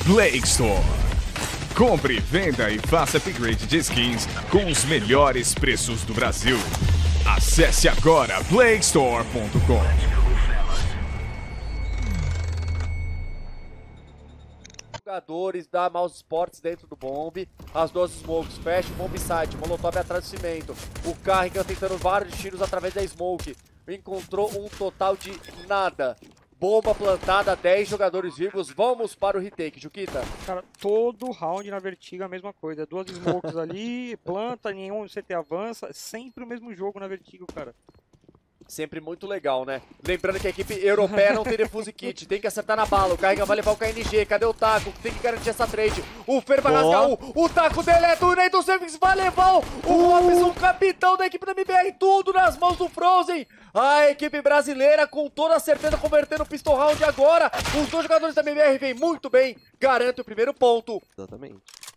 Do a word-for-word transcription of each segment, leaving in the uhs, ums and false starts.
Play Store. Compre, venda e faça upgrade de skins com os melhores preços do Brasil. Acesse agora play store ponto com. Jogadores da Mouse Sports dentro do bombe, as duas smokes, fecha o bomb site, Molotov atrás do cimento, o Carrigan tentando vários tiros através da smoke, encontrou um total de nada. Bomba plantada, dez jogadores vivos, vamos para o retake, Juquita. Cara, todo round na Vertigo a mesma coisa, duas smokes ali, planta, nenhum C T avança, sempre o mesmo jogo na Vertigo, cara. Sempre muito legal, né? Lembrando que a equipe europeia não tem defuse kit, tem que acertar na bala, o Carrigan vai levar o K N G, cadê o Taco? Tem que garantir essa trade, o Fer vai rasgar o, o Taco deleta, o Neito Servix vai levar o, o Robson, o capitão da equipe da M B R, tudo nas mãos do Frozen. A equipe brasileira com toda a certeza convertendo o pistol round agora, os dois jogadores da M B R vêm muito bem, garante o primeiro ponto. Exatamente.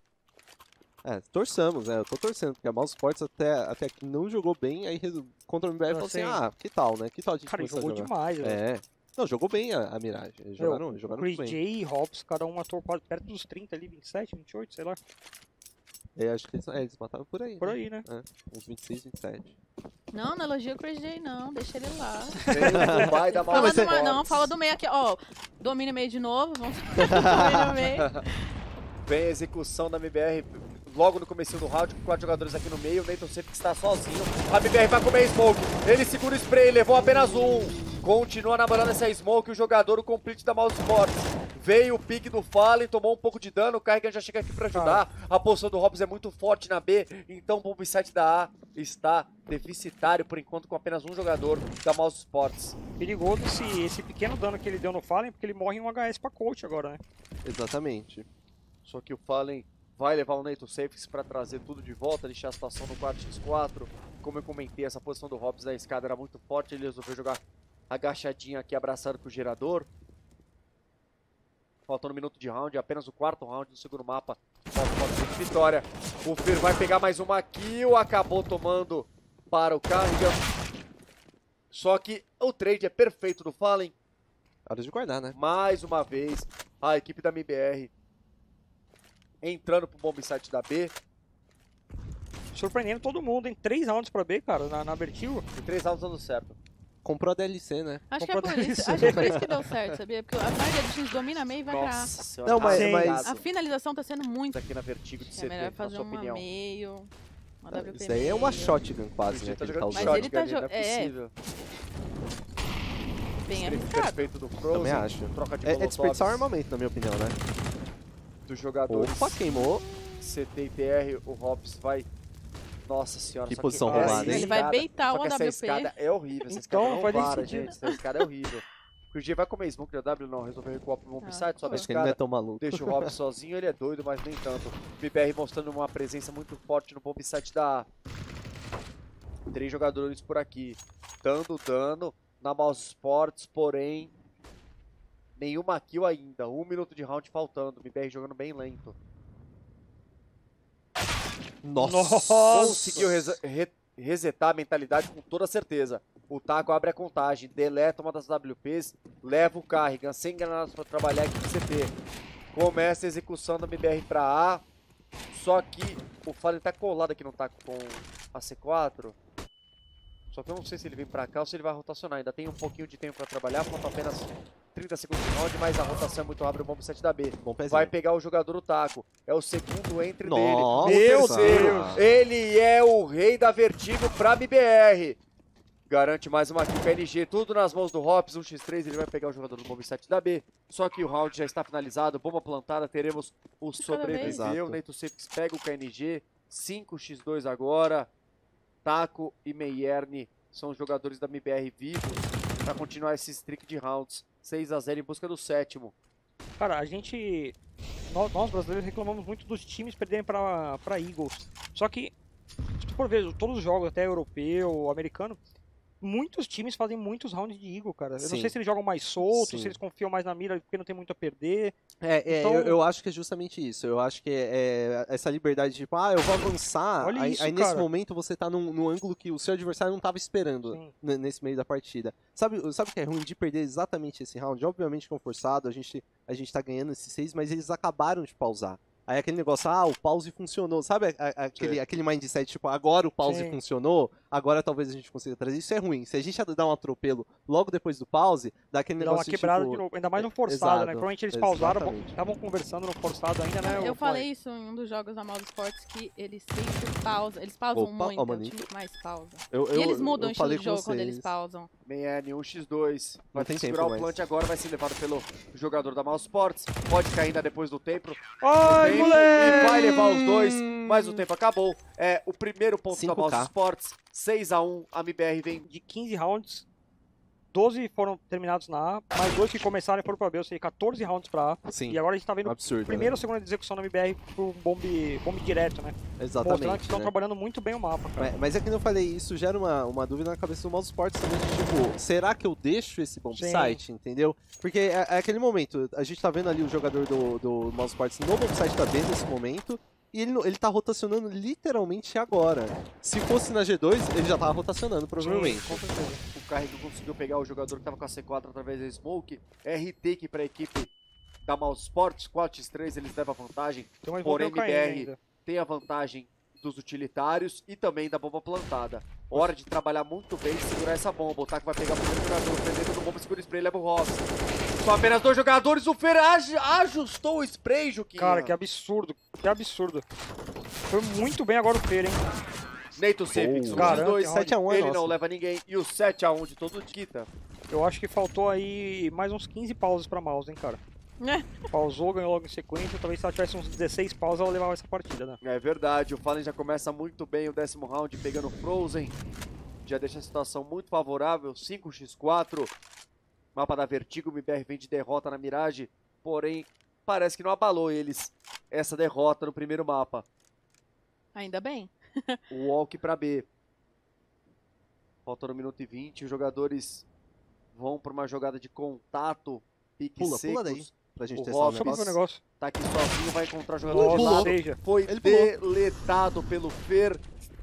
É, torçamos, né? Eu tô torcendo, porque a Mouse Sports até, até aqui não jogou bem, aí contra o M B R falou assim, ah, que tal, né? Que tal a gente Cara, começar jogou a jogar? demais, velho. É. Não, jogou bem a, a Mirage. Eles jogaram, Meu, jogaram Chris muito bem. J e Hobbs, cada um ator quase perto dos trinta ali, vinte e sete, vinte e oito, sei lá. É, acho que eles, é, eles mataram por aí. Por né? aí, né? É, uns vinte e seis, vinte e sete. Não, não elogia o Chris J não, deixa ele lá. Vem o Dubai da Fala Mouse do ma- Sports. não, fala do meio aqui, ó. Domínio meio de novo, vamos domínio meio. Vem a execução da M B R logo no comecinho do round, com quatro jogadores aqui no meio, o Nathan sempre está sozinho. A M B R vai comer smoke, ele segura o spray, levou apenas um. Continua namorando essa smoke, o jogador, o complete da Mouse Sports. Veio o pique do Fallen, tomou um pouco de dano, o Carrigan já chega aqui para ajudar. A posição do Hobbs é muito forte na B, então o bomb site da A está deficitário por enquanto com apenas um jogador da Mouse Sports. Perigoso esse, esse pequeno dano que ele deu no Fallen, porque ele morre em um H S pra coach agora, né? Exatamente. Só que o Fallen vai levar o Nathan Safes para trazer tudo de volta, deixar a situação no quatro por quatro. Como eu comentei, essa posição do Hobbs da escada era muito forte, ele resolveu jogar agachadinho aqui, abraçado com o gerador. Faltando um minuto de round, apenas o quarto round do segundo mapa. Pode de vitória. O Fer vai pegar mais uma kill, acabou tomando para o Carrigan. Só que o trade é perfeito do Fallen. Hora de guardar, né? Mais uma vez, a equipe da M B R entrando pro bomb site da B. Surpreendendo todo mundo, em três rounds pra B, cara, na, na Vertigo. Em três rounds dando certo. Comprou a D L C, né? Acho que, é Comprou por isso, acho que é por isso que deu certo, sabia? Porque a maioria dos times domina meio e vai pra A. Nossa senhora. Não, mas- tá mas- errado. A finalização tá sendo muito. Aqui na Vertigo de É C T, melhor na fazer sua uma opinião. meio, uma W P Isso daí é uma meio. shotgun quase, né? Ele tá Que ele tá jogando usando. Mas ele tá shotgun, jo- não é é. possível. Bem Spray arriscado. perfeito do Frozen. Também acho. Troca de É, é desperdiçar o molotovs armamento, na minha opinião, né? dos jogadores. Opa, queimou. C T e T R, o Hobbs vai... Nossa senhora, Que só posição essa roubada, hein? Ele vai escada- beitar só o que essa A W P. escada é horrível, essa Então, escada não faz nem para, sentido. gente, essa escada é horrível. O G vai comer smoke da W, não, resolveu recuar pro bomb Ah. site, sobe a Acho que ele não é escada, tão maluco. deixa o Hobbs sozinho, ele é doido, mas nem tanto. B B R mostrando uma presença muito forte no bomb site da A. Três jogadores por aqui, dando dano na Mouse Sports, porém, nenhuma kill ainda, um minuto de round faltando, B B R jogando bem lento. Nossa! Conseguiu rese- re- resetar a mentalidade com toda certeza. O Taco abre a contagem, deleta uma das W Ps, leva o Carrigan sem granadas para trabalhar aqui no C T. Começa a execução da M B R para A, só que o Fallen tá colado aqui no Taco com a C quatro. Só que eu não sei se ele vem para cá ou se ele vai rotacionar. Ainda tem um pouquinho de tempo para trabalhar, faltam apenas trinta segundos de round, mas a rotação é muito rápida, o bomb set da B. Bom pezinho. Vai pegar o jogador o Taco. É o segundo entre Nossa! dele. O Meu terceiro. Deus! Ele é o rei da Vertigo pra M B R. Garante mais uma kill com a N G. Tudo nas mãos do Hobbs. um contra três. Ele vai pegar o jogador do bomb set da B. Só que o round já está finalizado. Bomba plantada. Teremos o vez. sobreviveu. Neito Sefix pega o K N G. cinco contra dois agora. Taco e Meierne são os jogadores da M B R vivos para continuar esse streak de rounds. seis a zero em busca do sétimo. Cara, a gente... Nós, nós brasileiros reclamamos muito dos times perderem pra, pra Eagles. Só que, se tu for ver todos os jogos, até europeu, americano, muitos times fazem muitos rounds de Eagle, cara. Eu Sim. não sei se eles jogam mais solto, Sim. se eles confiam mais na mira porque não tem muito a perder. É, é Então- eu, eu acho que é justamente isso. Eu acho que é, é essa liberdade de, tipo, ah, eu vou avançar. Olha aí isso, aí nesse cara. momento você tá num, num ângulo que o seu adversário não tava esperando Sim. n- nesse meio da partida. Sabe, sabe o que é ruim de perder exatamente esse round? Obviamente que é um forçado, a gente, a gente tá ganhando esses seis, mas eles acabaram de pausar. Aí aquele negócio, ah, o pause funcionou. Sabe a- a- aquele, aquele mindset, tipo, agora o pause Sim. funcionou, agora talvez a gente consiga trazer. Isso é ruim. Se a gente dar um atropelo logo depois do pause, dá aquele Dá uma negócio de, quebrada tipo, de novo. Ainda mais no forçado, exato, né? Provavelmente eles pausaram, exatamente. estavam conversando no forçado ainda, né? Eu o falei isso em um dos jogos da Mouse Sports, que eles sempre pausam. Eles pausam Opa, muito, ó, é o Manito. time que mais pausa. Eu, E eu- eles mudam eu o estilo falei de com jogo quando eles vocês. pausam. Meiane, um por dois. Vai Não tem segurar tempo o mais. plant agora, vai ser levado pelo jogador da Mouse Sports. Pode cair ainda depois do tempo. Ai, tempo, moleque! E vai levar os dois, mas o tempo acabou. É o primeiro ponto da cinco K. Mouse Sports. seis a um, a M B R vem. De quinze rounds, doze foram terminados na A, mais dois que começaram e foram pra B, ou seja, quatorze rounds pra A. Sim, E agora a gente tá vendo absurdo. primeira ou segunda execução da M B R pro bombe, bombe direto, né? né? Mostrando que Exatamente. estão né? trabalhando muito bem o mapa, cara. Mas, mas é que eu falei, isso gera uma, uma dúvida na cabeça do Mouse Sports também, de tipo, será que eu deixo esse bomb Sim. site, entendeu? Porque é, é aquele momento, a gente tá vendo ali o jogador do, do Mouse Sports no bomb site da B nesse momento, e ele, não- ele tá rotacionando literalmente agora. Se fosse na G dois, ele já tava rotacionando, provavelmente. Sim, com certeza. O Carrego conseguiu pegar o jogador que estava com a C quatro através da Smoke. R-Take para a equipe da Mouse Sports. quatro a três, eles levam a vantagem. Tem mais Porém, bomba M B R caindo ainda. tem a vantagem dos utilitários e também da bomba plantada. Hora de trabalhar muito bem e segurar essa bomba. O Taco vai pegar o primeiro jogador, prendendo do bomba, segura o spray, leva o Ross. Só apenas dois jogadores, o Fer aj- ajustou o spray, Juquinha. Cara, que absurdo, que absurdo. Foi muito bem agora o Fer, hein? Neito Sepix, um Caramba, dos dois, que sete a um é ele nosso. não leva ninguém. E o sete a um de todo o Kita. Eu acho que faltou aí mais uns quinze pausas pra Mouse, hein, cara. Pausou, ganhou logo em sequência. Talvez se ela tivesse uns dezesseis pausas, ela levava essa partida, né? É verdade, o Fallen já começa muito bem o décimo round pegando o Frozen. Já deixa a situação muito favorável, cinco a quatro. Mapa da Vertigo, o M B R vem de derrota na Mirage, porém parece que não abalou eles essa derrota no primeiro mapa. Ainda bem. O walk pra B. Faltando um minuto e vinte, os jogadores vão para uma jogada de contato, pique Pula, secos. pula daí, pra gente O testar o Robson Só pra ver o negócio. negócio. Tá aqui sozinho, vai encontrar o jogador de Ou lado. seja, Foi Ele pulou. deletado pelo Fer.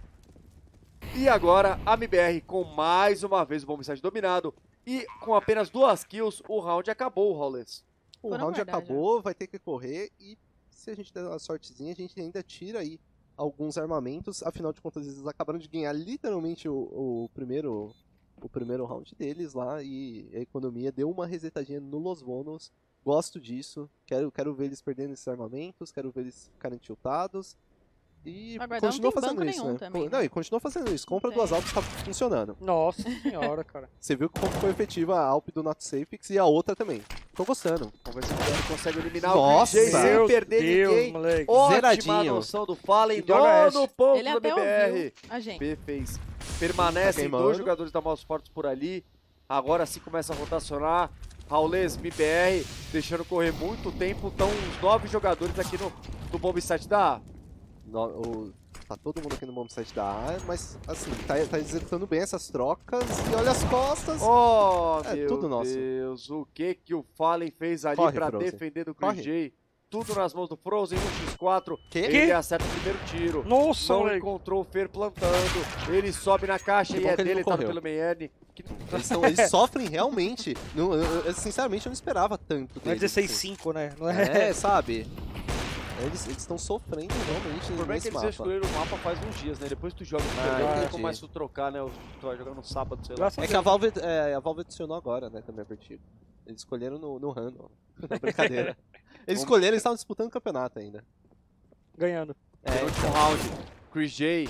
E agora a M B R com mais uma vez o bomb site dominado. E com apenas duas kills, o round acabou, Hollis. O Foram round guardar já. acabou, vai ter que correr e se a gente der uma sortezinha, a gente ainda tira aí alguns armamentos. Afinal de contas, eles acabaram de ganhar literalmente o, o primeiro o primeiro round deles lá e a economia deu uma resetadinha no Los Bonos. Gosto disso, quero, quero ver eles perdendo esses armamentos, quero ver eles ficarem tiltados. E Vai guardar, continua não tem fazendo banco isso, nenhum né? também, Não, né? e continua fazendo isso. Compra Não duas tem. Alps tá funcionando. nossa senhora, cara. Você viu como foi efetiva a Alp do Not Safix e a outra também. Tô gostando. Vamos ver se o M B R consegue eliminar Nossa! o K J sem Meu perder Deus, ninguém. moleque. Ótima Zeradinho. noção do Fallen, E do H S. nono ponto Ele do até M B R. ouviu a gente. B fez. Tá Permanecem queimando. dois jogadores da Mouse Sports por ali. Agora sim começa a rotacionar. Raulês, M B R, deixando correr muito tempo. Estão uns nove jogadores aqui no, no bomb site da A. No, o, tá todo mundo aqui no bombsite da A, mas assim, tá, tá executando bem essas trocas e olha as costas. Oh, É meu tudo nosso. Deus. O que que o Fallen fez ali Corre, pra Frozen. defender do Corre. Chris J? Tudo nas mãos do Frozen, um por quatro. Que? Ele Que? acerta o primeiro tiro. Nossa, Não moleque. encontrou o Fer plantando. Ele sobe na caixa Que e bom é que ele não deletado correu. pelo Meiane. Que- Eles, tão- eles sofrem realmente. Não, eu, eu, sinceramente, eu não esperava tanto. Não é deles, dezesseis assim. cinco, né? Não é? É, sabe? Eles estão sofrendo realmente O problema é que nesse eles mapa. escolheram o mapa faz uns dias, né? Depois tu joga, tu Ah, perdeu, não tem entendi. como mais tu trocar, né? Tu vai jogar no sábado, sei lá. Graças a É que Deus. a Valve, é, a Valve adicionou agora, né, também a Vertigo. Eles escolheram no, no random. Não, brincadeira. Eles escolheram, eles estavam disputando o campeonato ainda. Ganhando. No É, último round, Chris J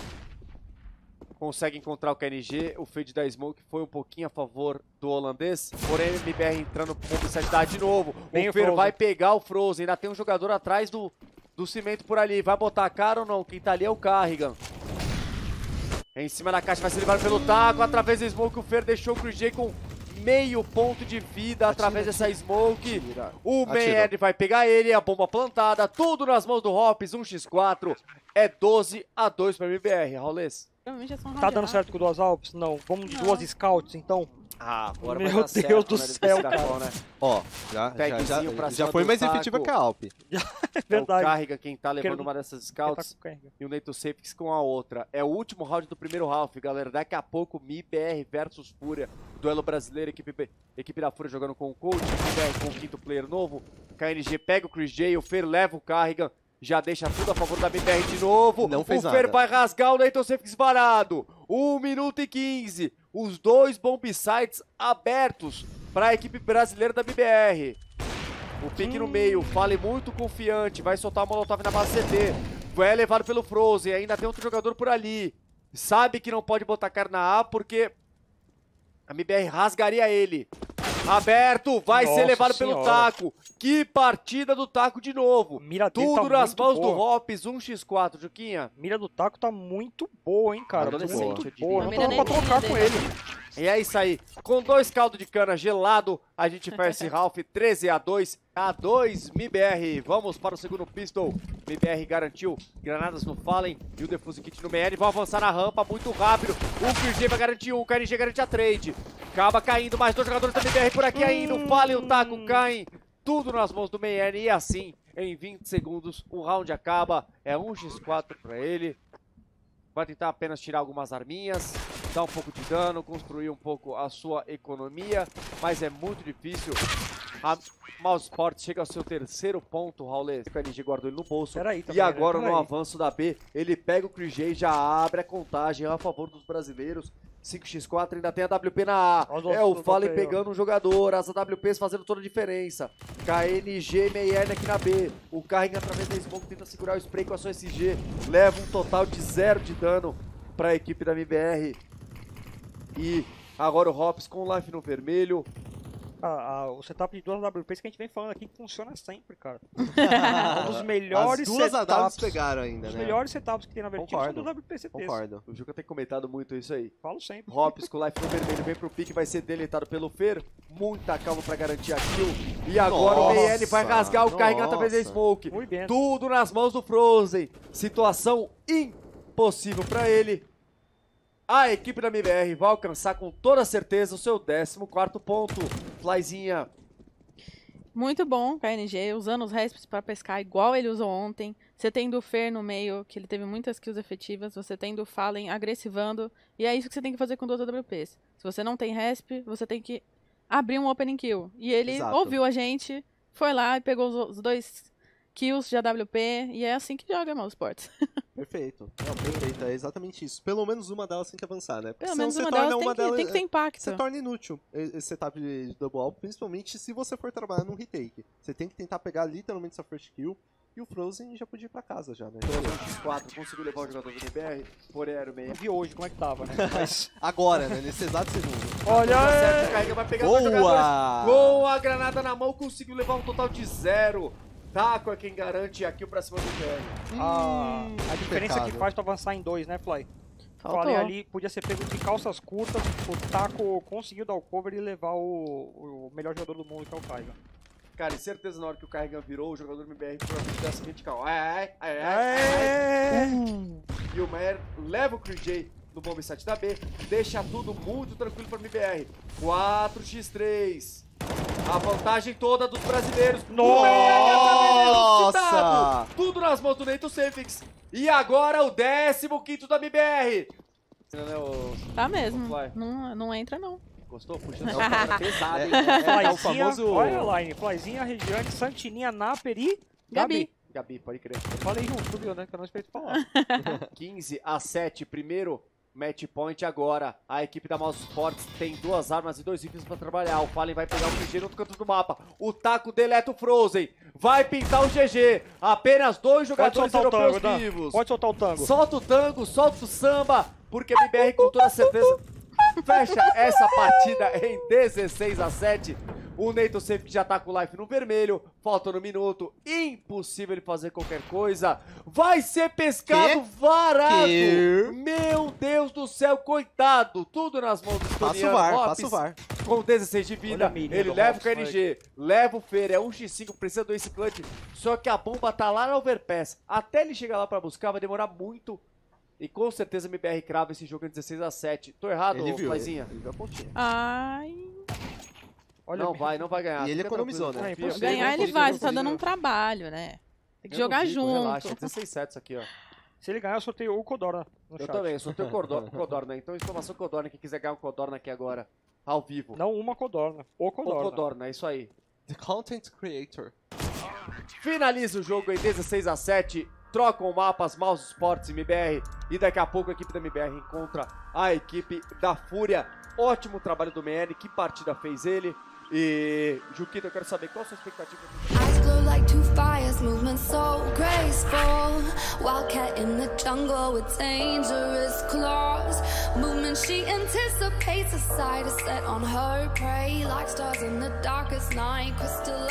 consegue encontrar o K N G. O fade da Smoke foi um pouquinho a favor do holandês. Porém, o M B R entrando com publicidade de novo. Bem o o Fer Frozen. vai pegar o Frozen. Ainda tem um jogador atrás do, do cimento por ali. Vai botar a cara ou não? Quem tá ali é o Carrigan. Em cima da caixa vai ser levado pelo taco. Através da Smoke, o Fer deixou o Chris J com meio ponto de vida Atira, através dessa atira. smoke. Atira. O Atirou. Mayed vai pegar ele, a bomba plantada, tudo nas mãos do Hops, um contra quatro. É doze a dois para M B R, Raulês. Provavelmente é só um Tá round dando rápido. certo com duas Alps? Não. Vamos de Não. duas Scouts, então? Ah, agora Meu vai dar Deus certo, do né, céu, desse cara. dragão, né? Ó, já, já, Tagzinho pra já, cima já foi do mais taco. efetiva que a Alp. É É o verdade. Carriga quem tá levando Quero- uma dessas Quer scouts tá com carga. e o Neito Safix com a outra. É o último round do primeiro half, galera. Daqui a pouco, M I B R versus Fúria. Duelo brasileiro, equipe, B- equipe da Fúria jogando com o coach, M I B R com o quinto player novo. K N G pega o Chris J, o Fer leva o Carrigan. Já deixa tudo a favor da M I B R de novo. Não fez o Fer nada. vai rasgar o Neito Safix varado. um minuto e quinze. Os dois bomb sites abertos para a equipe brasileira da M I B R. O pique no meio, Fale muito confiante, vai soltar o Molotov na base C T. Vai levado pelo Frozen, ainda tem outro jogador por ali. Sabe que não pode botar cara na A porque a M I B R rasgaria ele. Aberto, vai ser Nossa levado pelo senhora. Taco. Que partida do Taco de novo. Mira dele Tudo tá nas muito mãos boa. do Hops, um contra quatro, Juquinha. Mira do Taco tá muito boa, hein, cara. Adolescente, muito eu diria. boa. Não A tô mira pra nem trocar tem com dele. ele. E é isso aí. Com dois caldos de cana gelado, a gente faz esse Ralph treze a dois. A dois, M I B R. Vamos para o segundo pistol. M I B R garantiu granadas no Fallen e o defuse kit no M R. Vão avançar na rampa muito rápido. O K G vai garantir um, o K N G garante a trade. Acaba caindo, mais dois jogadores da M I B R por aqui ainda. O Fallen e o Taco caem. Tudo nas mãos do M R. E assim, em vinte segundos, o round acaba. É um contra quatro para ele. Vai tentar apenas tirar algumas arminhas, dar um pouco de dano, construir um pouco a sua economia, mas é muito difícil. A Mouse Sports chega ao seu terceiro ponto, Raulês. O N G guardou ele no bolso. Peraí, E também, agora, né? no Peraí. avanço da B, ele pega o Chris J e já abre a contagem a favor dos brasileiros. cinco contra quatro, ainda tem a W P na A. Olha o É o nosso Fallen top aí, ó. pegando um jogador, as A W Ps fazendo toda a diferença. K N G Meierne aqui na B. O Carring através da Smoke tenta segurar o spray com a sua S G. Leva um total de zero de dano para a equipe da M I B R. E agora o Hops com o life no vermelho. Ah, ah, o setup de duas W Ps que a gente vem falando aqui funciona sempre, cara. Um dos melhores As duas A Ws setups. pegaram ainda, Os né? melhores setups que tem na Vertigo são Concordo. dos W P C Ts. Concordo. O Juca tem comentado muito isso aí. Falo sempre. Hops com o life no vermelho vem pro pique, vai ser deletado pelo Fer. Muita calma para garantir a kill. E agora Nossa, o B N vai rasgar o carregar através da nossa. Smoke. Muito bem. Tudo nas mãos do Frozen. Situação impossível para ele. A equipe da M I B R vai alcançar com toda certeza o seu décimo quarto ponto. Flyzinha. Muito bom, K N G, usando os resps pra pescar igual ele usou ontem. Você tem do Fer no meio, que ele teve muitas kills efetivas. Você tem do Fallen agressivando. E é isso que você tem que fazer com duas A W Ps. Se você não tem resp, você tem que abrir um opening kill. E ele Exato. ouviu a gente, foi lá e pegou os, os dois kills de A W P. E é assim que joga Mouse Sports. Perfeito. Não, perfeito. É exatamente isso. Pelo menos uma delas tem que avançar, né? Porque Pelo senão menos você uma torna delas tem uma que, delas- tem que ter impacto. Você torna inútil esse setup de double alp, principalmente se você for trabalhar num retake. Você tem que tentar pegar literalmente essa first kill e o Frozen já podia ir pra casa já, né? um contra quatro, conseguiu levar o jogador do M I B R. Porém, era o meio. Eu vi hoje como é que tava, né? Mas... Agora, né? Nesse exato segundo. Olha Certo, aí! carrega, vai pegar dois jogadores. Boa! Com a granada na mão, conseguiu levar um total de zero. Taco é quem garante a kill pra cima do B R. A, a diferença pecado. que faz tu avançar em dois, né, Fly? Faltou. Falei ali, podia ser pego de calças curtas, o Taco conseguiu dar o cover e levar o, o melhor jogador do mundo, que é o Kaiga. Cara, e certeza na hora que o Carrigan virou, o jogador do M I B R provavelmente deu a seguinte calma. Ai, ai, ai, ai, ai. É. E o Meyer leva o Chris J no bomb site da B, deixa tudo muito tranquilo para o M I B R. quatro contra três. A vantagem toda dos brasileiros. Nossa! O Meyer através desse dado. Tudo nas mãos do Neito Safix. E agora o décimo quinto da M I B R. Né, o... Tá mesmo. Fly. Não, não entra, não. Gostou? Puxando a câmera pesada, hein? É, é, é o Flyzinha, famoso... olha a line, Flyzinha, Regiane, Santininha, Naper e Gabi. Gabi. Gabi, pode crer. Eu falei junto, viu, né? Que eu não respeito falar. quinze a sete, primeiro match point agora. A equipe da Mouse Sports tem duas armas e dois rifles pra trabalhar. O Fallen vai pegar o G G no outro canto do mapa. O Taco deleta o Frozen. Vai pintar o G G. Apenas dois Pode jogadores soltar o tango, europeus Dan. vivos. Pode soltar o tango. Solta o tango, solta o samba, porque a M I B R com toda certeza fecha essa partida em dezesseis a sete. O Neito Safe já tá com o life no vermelho, faltando um minuto, impossível ele fazer qualquer coisa. Vai ser pescado Que? varado! Que? Meu Deus do céu, coitado! Tudo nas mãos do Passa o Estoniano VAR, Lopes. passa o VAR. com dezesseis de vida, ele leva o K N G, leva o Fer, é um contra cinco, precisa do Ace Clutch, só que a bomba tá lá no overpass. Até ele chegar lá pra buscar, vai demorar muito. E com certeza M B R crava esse jogo em dezesseis a sete. Tô errado, Ele viu, Flaizinha? ele viu a pontinha. Ai. Olha, Não vai, não vai ganhar. E ele Fica economizou, tranquilo, né? confia. Sim, Ganhar ele vai, você tá dando um trabalho, né? Tem que Eu não jogar digo, junto. Relaxa, dezesseis a sete isso aqui, ó. se ele ganhar, eu sorteio o Codorna no Eu chat. também, eu sou teu Codorna, Codorna. Então, exclamação Codorna, quem quiser ganhar um Codorna aqui agora, ao vivo. Não uma Codorna, o O Codorna. Codorna, é isso aí. The Content Creator. Finaliza o jogo em dezesseis a sete. Trocam mapas, Mouse Sports e M B R. E daqui a pouco a equipe da M B R encontra a equipe da Fúria. Ótimo trabalho do M N, que partida fez ele. E, Juquita, eu quero saber qual a sua expectativa. Eyes glow like two fires, movement so graceful. Wildcat in the jungle with dangerous claws. Movement she anticipates, a sight is set on her prey. Like stars in the darkest night, crystal